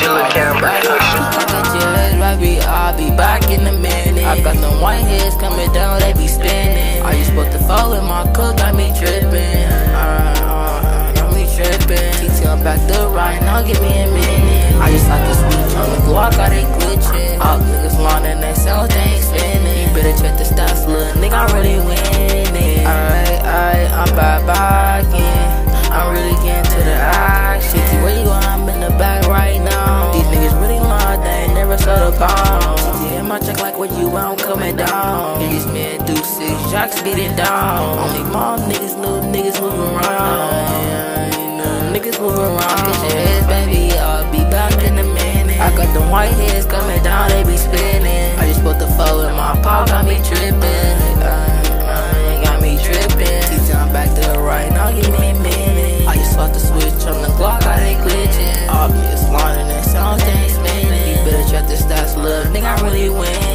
I'll be back in a minute. I got them white heads coming down, they be spinning. Are you supposed to fall with my cook? Got me tripping. Got me tripping. TT, I'm back to right now, give me a minute. I just like the switch on the Glock, got it glitching. All niggas lying, they sound they ain't spinning. You better check the stats, little nigga, I'm really winning. Alright, I'm Backin. I'm really getting to the action. TT, where you going? I'm in the back right now. These niggas really lying, they ain't never sold a bomb. TT, my check like where you at, I'm coming down. These men do 6 jocks, beat it down. Only mom niggas, new niggas move around. Niggas move around. Get your heads, baby, I'll be back in a minute. I got them white heads coming down, they be spinning. Are you supposed to fall with my pop? Got me tripping. Got me tripping. TT, I'm back to the right now, give me a minute. I just swap the switch on the Glock, got it glitching. All niggas lying, and sounds they ain't spinning. You better check the stats, look, nigga, I really win.